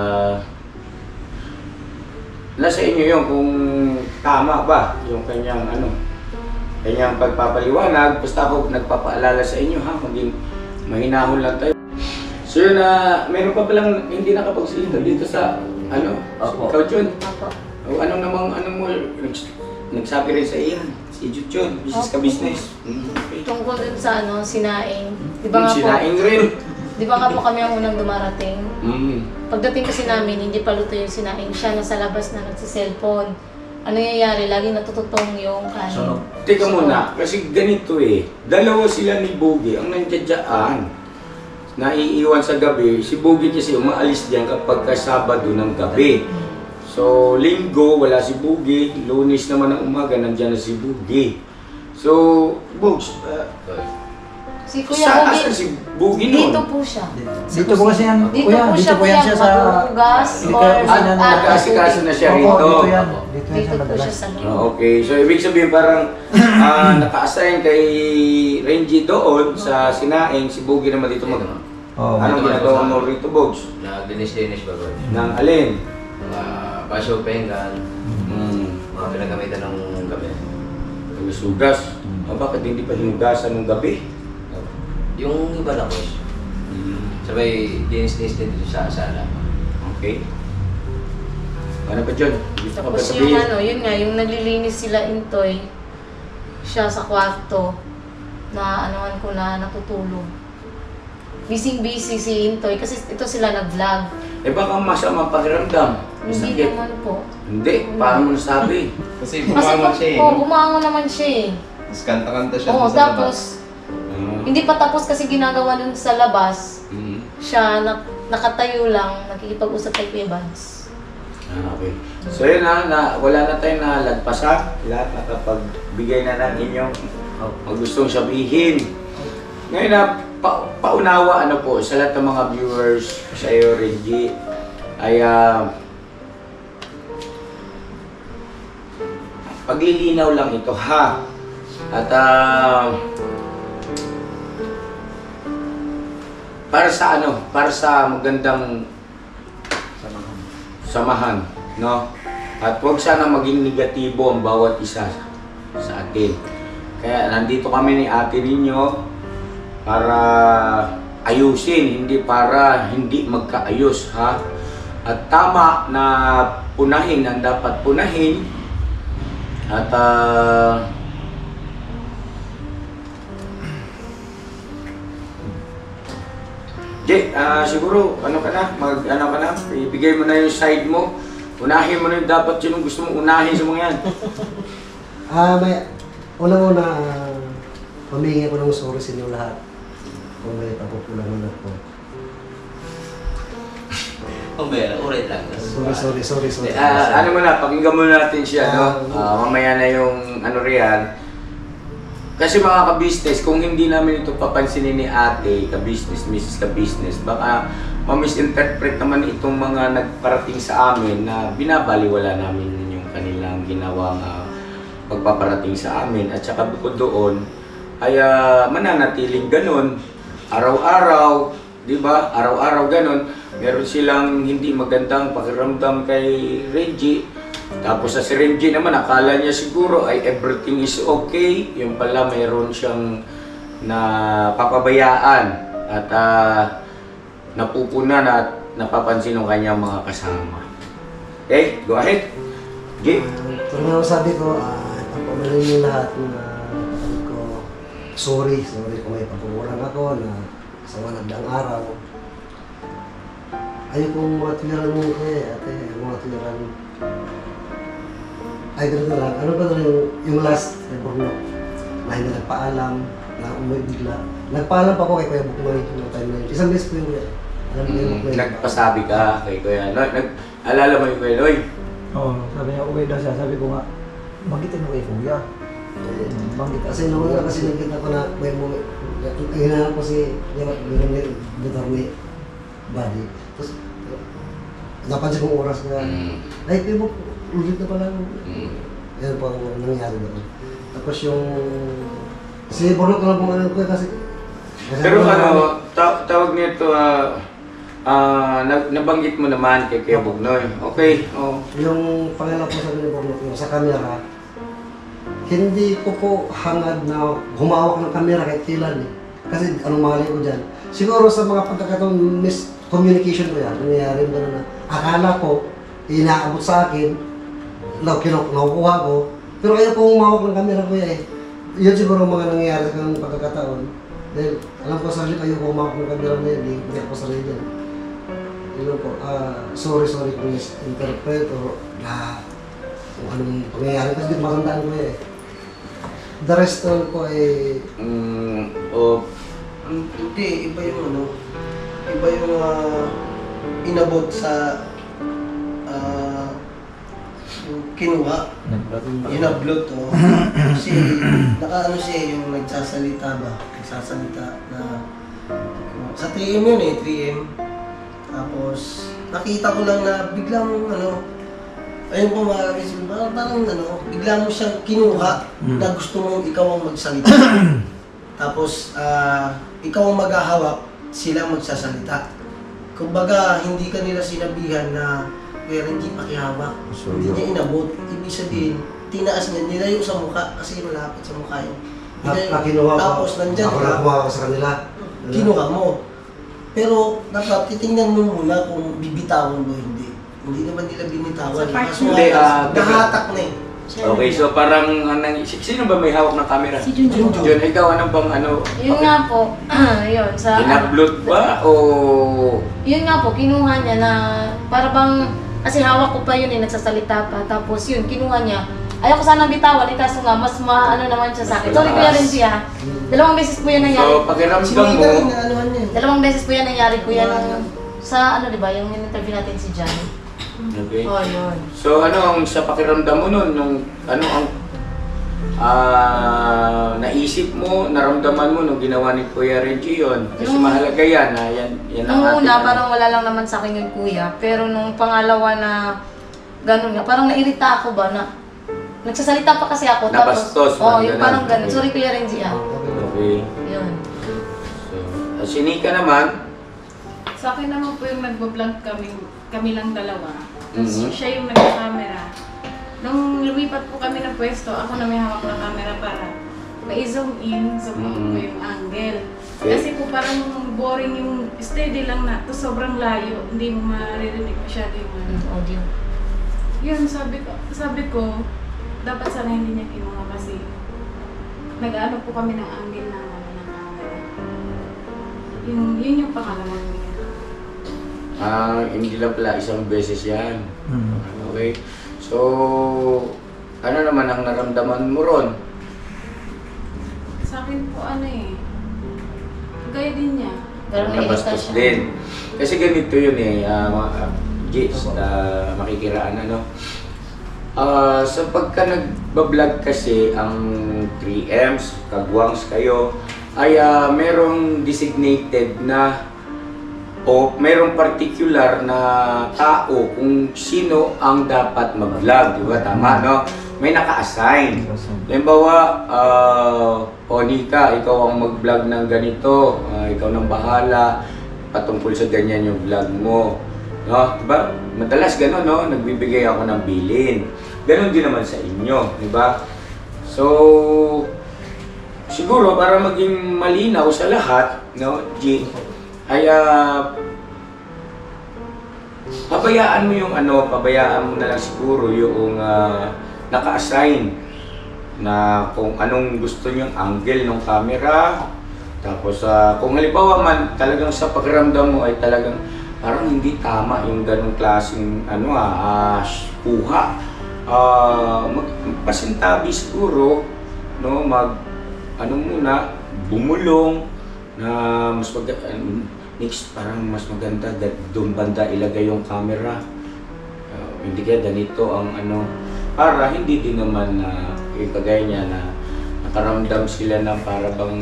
nasa inyo yun kung tama ba yung kanyang kanyang pagpapaliwanag. Basta ako nagpapaalala sa inyo, ha, maging mahinahon lang tayo. So yun, meron pa palang hindi nakapagsalita dito sa Ikaw, Jun. O anong mo nagsabi rin sa iyan? Si Jun, business ka business. Okay.
Tungkol dun sa sinaing. Di ba nga po?
Sinaing rin.
Di ba nga po kami ang unang dumarating? Pagdating kasi namin, hindi pa luto yung sinaing. Siya nasa labas na nagsiselfone. Ano nangyayari? Laging natututong yung kanin.
Teka muna, kasi ganito dalawa sila ni Boogie ang nandiyadyaan. Naiiwan sa gabi. Si Boogie kasi umaalis diyan kapag Sabado ng gabi. So, Linggo, wala si Boogie. Lunes naman ng umaga, nandiyan na si Boogie. So, Boogs,
si Kuya Boogie,
asan si Boogie nun?
dito po siya.
Dito po kasi yan,
Dito po siya,
po yan siya sa...
maghuhugas or
Nag-aasikaso na siya rito.
Dito yan.
Dito po siya sa loob.
Okay, so ibig sabihin parang naka-assign kay Renji doon sa Sinaing, si Boogie naman dito mag... Anong ginagawa mo rito, Bogs?
Nag-dinis-dinis ba, bro?
Nang alin?
Basyo, penggan, mga pinagamitan ng gabi.
Sugas. Bakit hindi pa hinugasan ng gabi?
Yung iba na, boss. Sabay, dinis-dinis din dito sa sala.
Okay. Ano pa dyan?
Tapos yung yun nga, yung naglilinis sila Intoy, siya sa kwarto, na anuan ko na natutulog. Busy-busy si Intoy kasi ito sila nag-vlog.
Baka masama pakiramdam.
Hindi naman po.
Hindi, paano mo nasabi?
Kasi bumangon siya
bumangon naman siya
Tapos kanta-kanta siya
Oo,
sa
tapos, hindi pa tapos kasi ginagawa dun sa labas. Siya, nakatayo lang, nakikipag-usap kay Kuya Vance.
Okay. So yun wala na tayong nalagpasan. Lahat nakapagbigay na ng inyong gustong sabihin. Ngayon paunawa po sa lahat ng mga viewers sa iyo, Renji, ay paglilinaw lang ito, ha? At para sa magandang samahan, no? At huwag sana maging negatibo ang bawat isa sa atin. Kaya nandito kami ni ate ninyo para ayusin, hindi para hindi magkaayos, ha? At tama na punahin ang dapat punahin. At Jay, siguro ano ka na, ibigay mo na yung side mo Unahin mo na yung dapat yun gusto mong unahin sa mga yan.
Unang-una, humingi ko ng sorry sa inyo lahat. Kung may papupulangan ako.
Ulit lang.
Sorry.
Ano mo na, pakinggan mo natin siya, no? Mamaya na yung ano riyan. Kasi mga ka-business, kung hindi namin ito papansinin ni ate, ka-business, Mrs. ka-business, baka ma-misinterpret naman itong mga nagparating sa amin na binabaliwala namin yung kanilang ginawang pagpaparating sa amin. At saka bukod doon, ay mananatiling ganun, araw-araw, di ba? Araw-araw ganun, meron silang hindi magandang pakiramdam kay Reggie. Tapos sa si Reggie naman, akala niya siguro ay everything is okay. Yung pala mayroon siyang napapabayaan at napupunan at napapansin ng kanyang mga kasama. Okay, go ahead. Okay.
Pero sabi ko, papamalin niyo lahat na ko, sorry kung may pagkukulang ako na sa mga nagdaang araw. Ayokong mga tuliran mo kayo, ate, mga tuliran. Ay, ganito lang. Ano ba yung last Borno? Na hindi nagpaalam, na umuwi bigla. Nagpaalam pa ako kay Kuya Buknoy noong time na yun. Isang beses po yung Kuya.
Nagpasabi ka kay Kuya Noy. Alala mo yung Kuya Noy?
Oo, sabi niya, uwi daw siya. Sabi ko nga, magitin mo kay Kuya. Bangkit.
Kasi nung una kasi nagkita ko na may umuwi. Hinahanap ko si Duterte body. Tapos, napansin kong oras na, ay, Kuya Buk, ulit na pala. Yan po ang nangyari doon. Tapos yung... Si Borno ko lang kung ano ko kasi...
Pero ano, tawag nito, nabanggit mo naman kay Kuya Bugnoy. Okay,
Yung pangalaw po sabi ni Borno ko sa camera, hindi ko po hangad na humawak ng camera kahit kailan eh. Kasi anong mali ko dyan. Siguro sa mga pagkakataong miscommunication ko yan, nangyayari ba na akala ko, inaabot sa akin, nakukuha ko, pero ayaw po humawak ng camera ko eh. Yun siguro mga nangyayari sa kang pagkakataon. Dahil alam ko sarili kayo kung humawak ng camera na yun, hindi ako sarili dyan. Yun po, sorry kung misinterpret o kung anong pangyayari kasi hindi matandaan ko eh. The rest all po ay...
Hindi, iba yung inabot sa kinuha. Inablot to. Kasi nakaano siya yung nagsasalita ba? Nagsasalita na sa 3M yun eh, 3M. Tapos nakita ko lang na biglang ayun po mga kapatid, parang bigla mo siyang kinuha na gusto mong ikaw ang magsalita. Tapos ikaw ang maghahawak, sila magsasalita. Kumbaga, hindi ka nila sinabihan na pero hindi pakihawak. Hindi niya inabot. Ibig sabihin, tinaas niya, nilayo sa mukha kasi malapit sa mukha yun. Tapos nandyan ka,
sa kanila.
Kinuha mo. Pero dapat titingnan mo muna kung bibitawan mo hindi. Hindi naman nila binitawan. Nakahatak na eh.
Okay, so parang sino ba may hawak ng camera?
Si Junjun.
Jun, ikaw anong bang
Yun nga po, yun sa...
In-upload ba o...
Yun nga po, kinuha niya na para bang... Kasi hawak ko pa yun eh, nagsasalita pa. Tapos yun, kinuha niya. Ayaw ko sana bitawan, kaso nga, mas maano naman siya sa akin. Sorry Kuya Renzi ha. Dalawang beses po yan nangyari.
So, pakiramdam mo...
Dalawang beses po yan nangyari Kuya sa diba, yung interview natin si John.
Okay.
Oh, yun.
So, ano ang sa pakiramdam mo nun? Ano ang naisip mo, naramdaman mo nung ginawa ni Kuya Reggie yun? Kasi mahalaga yan, yan ang
nung una, parang wala lang naman sa akin yung kuya. Pero nung pangalawa na ganun nga, parang nairita ako ba na nagsasalita pa kasi ako.
Napastos.
Tapos, yung parang ganun. Sorry Kuya Renzi
Okay.
Yun.
So, si Nika naman,
Sa akin naman po yung nagbablog kami lang dalawa. Tapos siya yung nagka-camera. Nung lumipat po kami ng pwesto, ako na may hawak ng camera para ma-zoom in, zoom out ko yung angle. Kasi po parang boring yung steady lang na, to sobrang layo, hindi mo maririnig masyado yung
audio.
Yun, sabi ko, dapat sana hindi niya kinuha kasi nag-ano po kami ng angle ng camera. Yun yung pangalawa niya.
Hindi lang pala, isang beses yan. Okay? So, ano naman ang naramdaman mo ron?
Sa akin po gaya din niya.
Pero may
Nabastos
irritasyon.
din. Kasi ganito yun mga Jits, makikiraan sa pagka nagbablog kasi ang 3Ms, kagwangs kayo, ay merong designated na o merong particular na tao kung sino ang dapat mag-vlog, di ba? Tama, no? May naka-assign. Halimbawa, Nika, ikaw ang mag-vlog ng ganito, ikaw nang bahala, patungkol sa ganyan yung vlog mo. No? Diba? Madalas gano'n, no? Nagbibigay ako ng bilin. Ganon din naman sa inyo, di ba? So, siguro para maging malinaw sa lahat, no, G, ay pabayaan mo yung pabayaan mo na lang siguro yung naka-assign na kung anong gusto nyong angle ng camera. Tapos kung halimbawa man talagang sa pakiramdam mo ay talagang parang hindi tama yung ganong klaseng kuha. Magpasintabi siguro, no, muna, bumulong na mas next parang mas maganda doon banda ilagay yung camera. Hindi kaya ganito ang para hindi din naman kagaya niya na nakaramdam sila ng para bang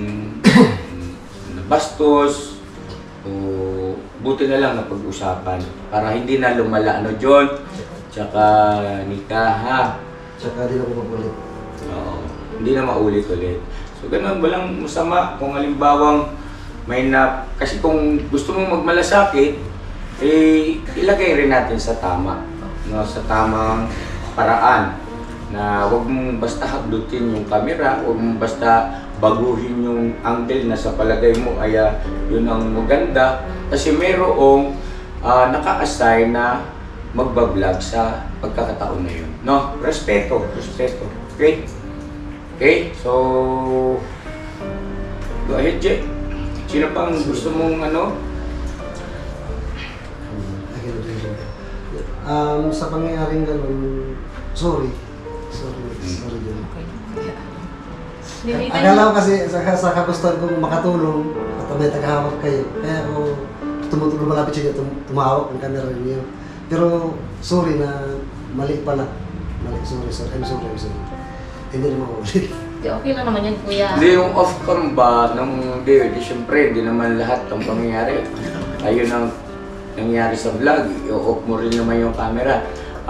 nabastos o buti na lang na pag-usapan para hindi na lumala John tsaka Nika, ha?
Tsaka di na ko magulit.
Oo, hindi na maulit-ulit. So ganun, walang masama kung halimbawang kasi kung gusto mong magmalasakit, ilagay rin natin sa tama, no, sa tamang paraan na huwag mong basta hablutin yung camera, huwag mong basta baguhin yung angle na sa palagay mo ay yun ang maganda kasi merong naka-assign na magbablog sa pagkakataon na yun, no? Respeto. Okay? Okay? So go ahead, Jay. Sino pang gusto mong
Sa pangyayaring ganun, sorry din. Akala ko kasi sa kagustuhan kong makatulong at may tagahawak kayo. Kaya ako lumalapit siya tumahawak ng camera niyo. Pero sorry na mali pala. Sorry. I'm sorry. Hindi naman ulit.
Okay lang naman yan, kuya.
Hindi yung off-cam ba, di syempre, hindi naman lahat ng pangyayari. Ayun ang nangyari sa vlog, i-off mo rin naman yung camera.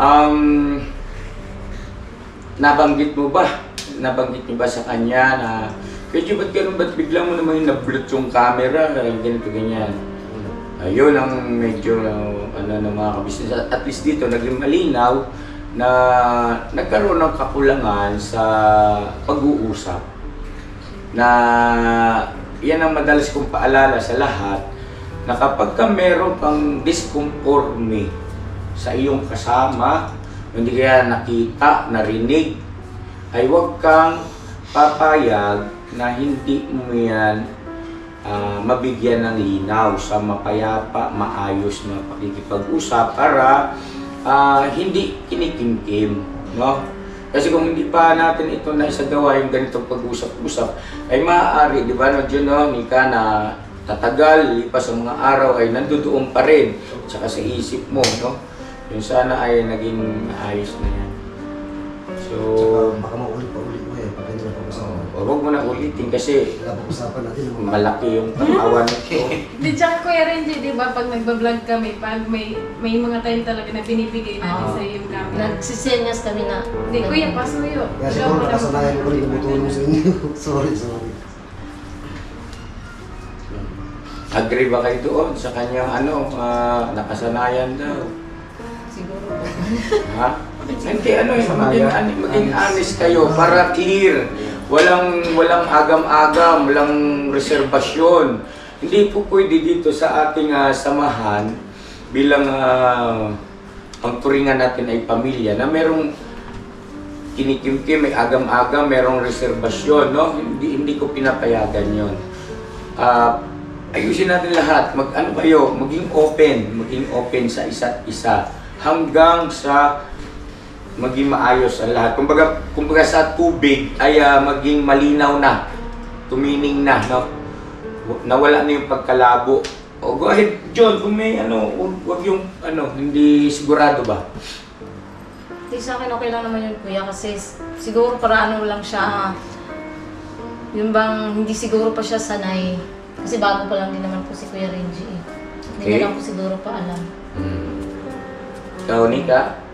Nabanggit mo ba sa kanya na, kaya ba't bigla mo naman yung na-bloot yung camera, ganito, ganyan. Ayun ang medyo, ng mga kabisnes. At least dito, naging malinaw na nagkaroon ng kakulangan sa pag-uusap na yan ang madalas kong paalala sa lahat na kapag ka meron kang disconforme sa iyong kasama, hindi kaya nakita, narinig, ay huwag kang papayag na hindi mo yan mabigyan ng linaw sa mapayapa, maayos na pakikipag-usap para hindi kinikimkim, no? Kasi kung hindi pa natin ito na isagawa yung ganitong pag-usap-usap, ay maaari, di ba, no, Nika, na tatagal, lipas ang mga araw ay nandoon pa rin, tsaka sa isip mo, no? Yung sana ay naging ayos na yan. So,
tsaka baka maulit pa ulit mo pag hindi na pag-usapan.
Huwag mo na ulitin kasi
pag-usapan natin
malaki yung pang-awan nito.
Di tsaka Kuya Renji, di ba, pag nagbablog kami, pag may mga time talaga na binibigay natin sa iyo yung camera.
Nagsisenyas kami na.
Di, Kuya, pasuyo.
Kaya siguro nakasanayan ko rin tumutulong sa inyo. sorry.
Agree ba kayo doon sa kanyang nakasanayan daw?
Siguro.
Ha? Hindi, maging honest kayo para clear. Walang agam-agam, walang reserbasyon. Hindi po pwede dito sa ating samahan bilang ang turingan natin ay pamilya na merong kinikimkim, may agam-agam, merong reserbasyon, no? Hindi ko pinapayagan yon. ayusin natin lahat. Ano kayo, maging open sa isa't isa hanggang sa maging maayos ang lahat. Kumbaga sa tubig ay maging malinaw na, tumining na, no? Nawala na yung pagkalabo. O go ahead, John, kung may wag yung hindi sigurado ba?
Di sa akin okay lang naman yun, kuya, kasi siguro para lang siya, yung bang hindi siguro pa siya sanay. Kasi bago pa lang din naman po si Kuya Renji eh. Hindi
Okay.
na lang po siguro pa alam.
Ikaw, Nika?